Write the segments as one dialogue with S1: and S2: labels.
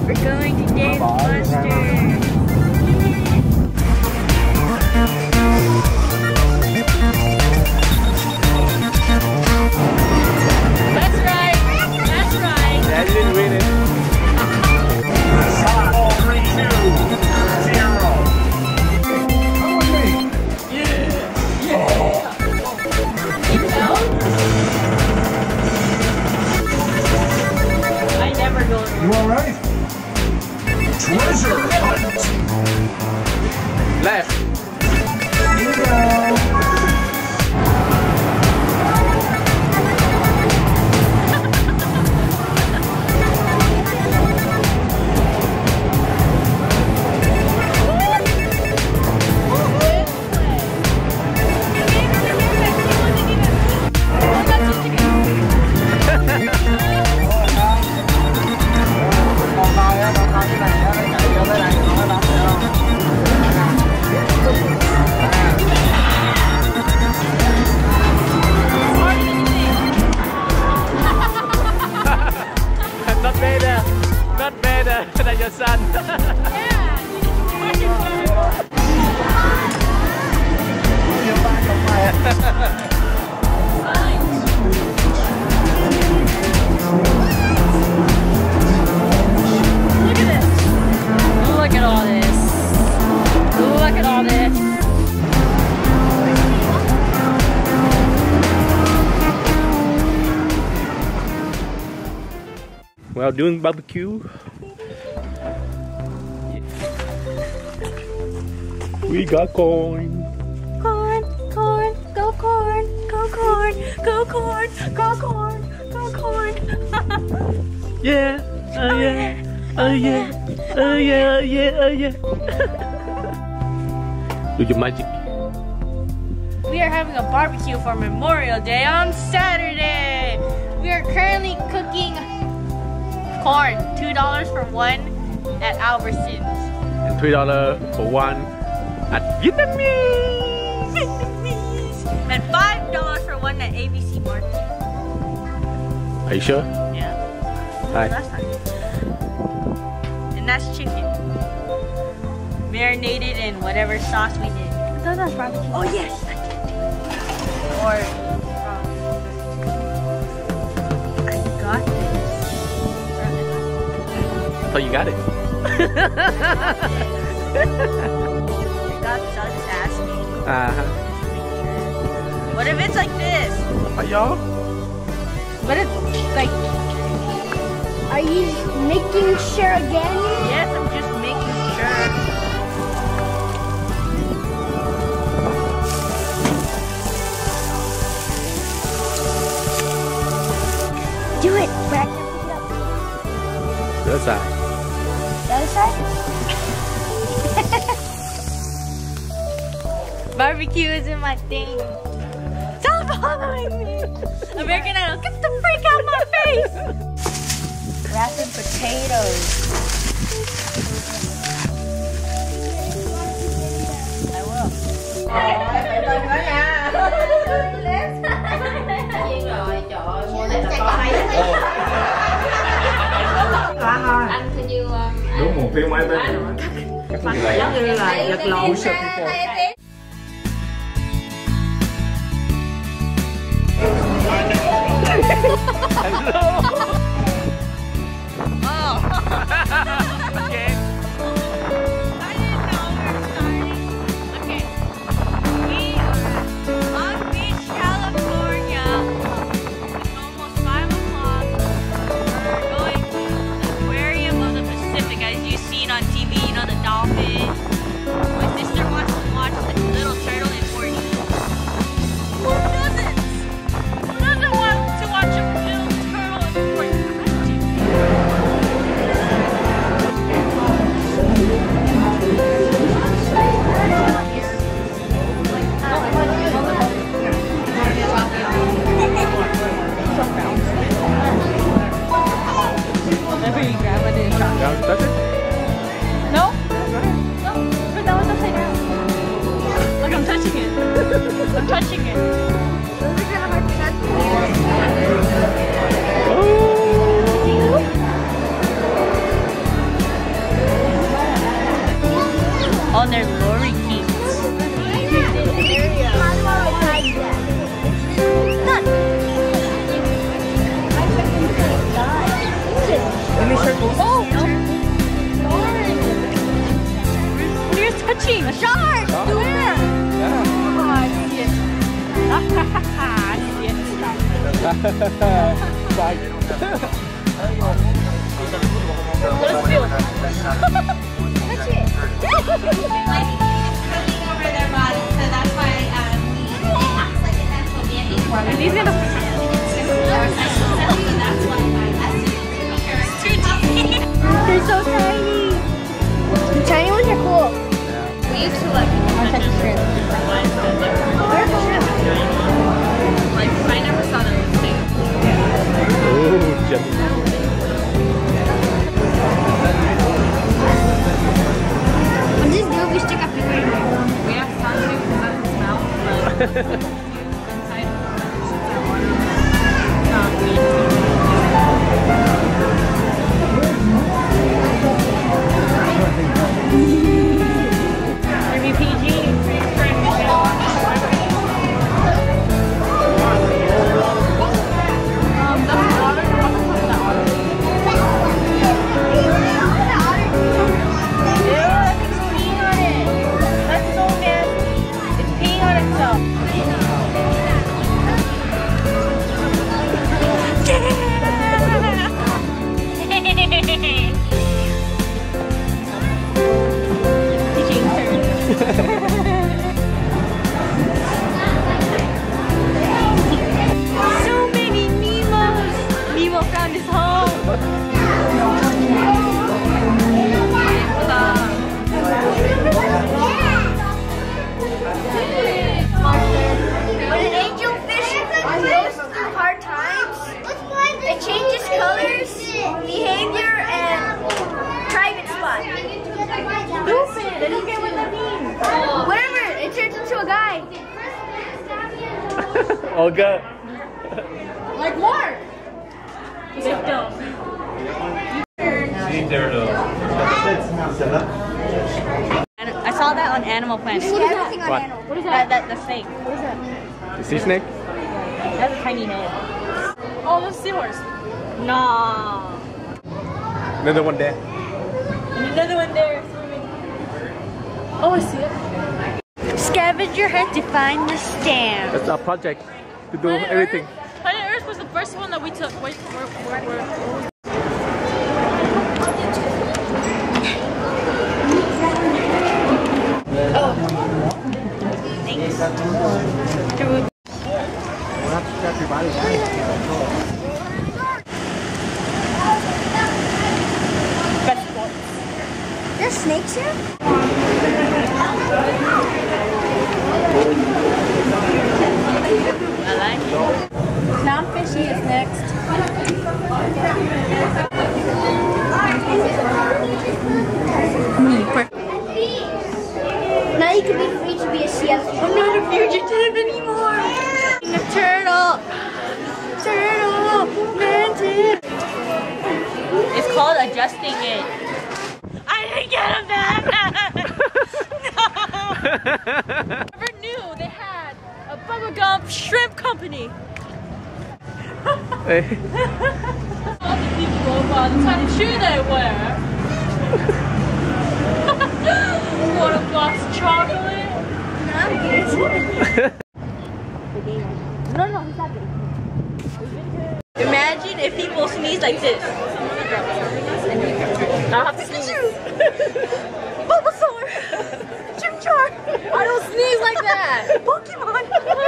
S1: We're going to Dave Buster's. That's right. That's right.
S2: Yeah, you didn't win it.
S3: All 3, 2, 0. Come with me.
S1: Yeah. You know? I never go to
S3: You all right? Treasure hunt.
S2: Left.
S3: Here you go.
S2: Not better than your son.
S1: Look at this. Look at all this. Look at all this.
S2: Well, doing barbecue. We got corn.
S1: Corn, corn, go corn, go corn, go corn, go corn, go corn.
S2: Yeah. Oh yeah. Oh yeah. Oh yeah. Oh yeah. Oh yeah. Do your magic.
S1: We are having a barbecue for Memorial Day on Saturday. We are currently cooking corn, $2 for one at Albertsons.
S2: And $3 for one at Vietnamese.
S1: And $5 for one at ABC Market.
S2: Are you sure?
S1: Yeah.
S2: Hi.
S1: Last time. And that's chicken. Marinated in whatever sauce we did. I thought that was barbecue. Oh yes! Or I got this.
S2: Oh, you got it.
S1: I got this, I'll just ask you. What if it's like this?
S2: Y'all?
S1: What if, like...
S4: Are you making sure again?
S1: Yes, I'm just making sure.
S4: Do it, Brad.
S2: The other side.
S4: The other side?
S1: Barbecue isn't my thing. Stop following me! American Idol, get the freak out of my face! Wrapping potatoes. I will.
S5: Anh thì như
S3: Đúng một phim máy bên.
S5: giống như là giật lộn.
S2: Okay.
S1: I didn't know we were starting. Okay. We are Long Beach, California. It's almost 5 o'clock. We're going to the aquarium of the Pacific, as you've seen on TV, you know, the dolphin. My sister wants to watch the little turtle in 4D. Who doesn't? Who doesn't want to watch a little turtle in 4D?
S2: Y'all touch it?
S1: No? No, but that was upside down. Look, I'm touching it. I'm touching it. on their lorikeets.
S4: How do I hide that? None.
S2: Any circles?
S1: Oh! What are you touching? A shark! Where?
S2: Yeah.
S1: Oh, shit. Let's feel.
S4: Touch it.
S5: Like it's curling over their body, so that's why it acts like an amphibian.
S1: These gonna
S4: They're so tiny. The tiny ones are cool.
S1: We used to like
S4: Touch the shrimp. Where's the shrimp?
S1: like I never saw them in States.
S2: Ooh, jelly.
S4: When this good, we stick a finger in there.
S1: We have sun too because that doesn't smell. But inside, so many Nemos! Nemo found his home!
S4: When an angelfish goes through hard times, it changes colors, behavior, and private spot. Stupid! I don't get what that means. Whatever, it turns into a guy.
S2: Oh, good.
S4: Like Mark.
S1: I saw that on Animal Planet.
S4: See everything on
S2: What?
S4: animal.
S1: What is that? The snake.
S4: What is that?
S2: The sea snake?
S1: It has a tiny head. Oh, those seahorse. Nah.
S2: Another one there.
S1: And another one there swimming. Oh, I see it. Scavenger hunt to find the stamp.
S2: That's our project to do everything.
S1: Planet Earth was the first one that we took. Wait, where?
S4: There's snakes here?
S1: I like it. Clownfishy is next.
S4: Now you can be free to be a sea elephant.
S1: I'm not a fugitive anymore. A turtle. Turtle. Mantis. It's called adjusting it. I didn't get him back. No. Never knew they had a bubblegum shrimp company.
S2: Hey.
S1: All the people robots, what kind of shoe they wear. Want a box of chocolate?
S4: I'm good.
S1: No, he's not good. Imagine if people sneeze like this. I'll have to sneeze. Bulbasaur! Chimchar! I don't sneeze like that! Pokemon!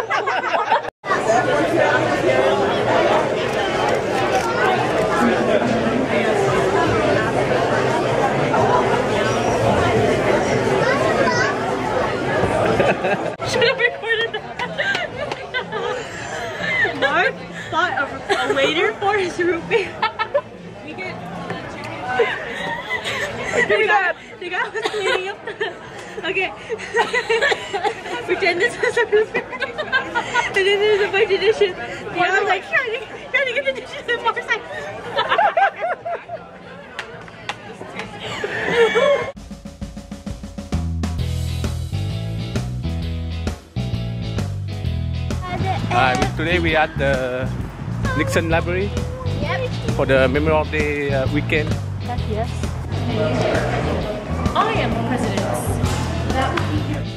S1: Should have recorded that. Mark bought a waiter for his root beer. We get the guy was cleaning up the... Okay. Pretend this was a root beer. And then there's a bunch of dishes. The guy was like trying to get the dishes and Mark's like...
S2: Today we at the Nixon Library
S4: Yep.
S2: for the Memorial Day weekend.
S6: Yes. I am president. That would be your.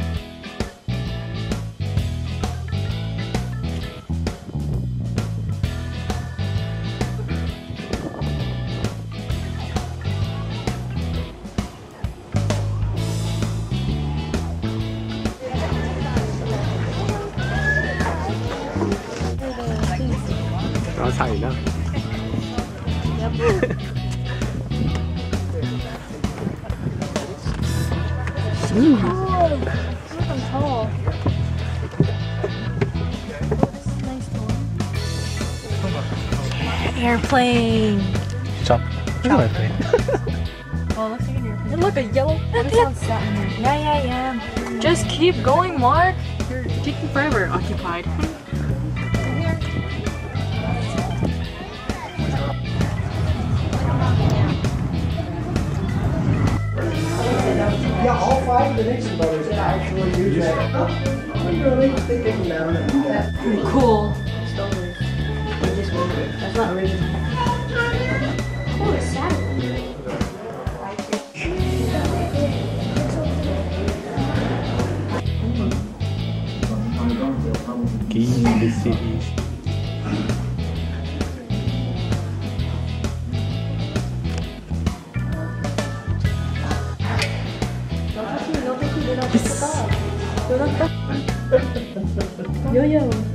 S2: Nó xài đó.
S6: Airplane.
S2: Chop. Look at that.
S6: Oh, looks like an airplane. Look, a yellow. What is on Saturn here? Yeah. Just keep going, Mark. You're taking forever occupied.
S7: Yeah, all five of the Nixon brothers actually use that. Oh, really? They take them down and do that.
S6: Pretty cool.
S4: That's not original. Oh, it's Saturday.
S2: Key the cities.
S6: Yo-yo.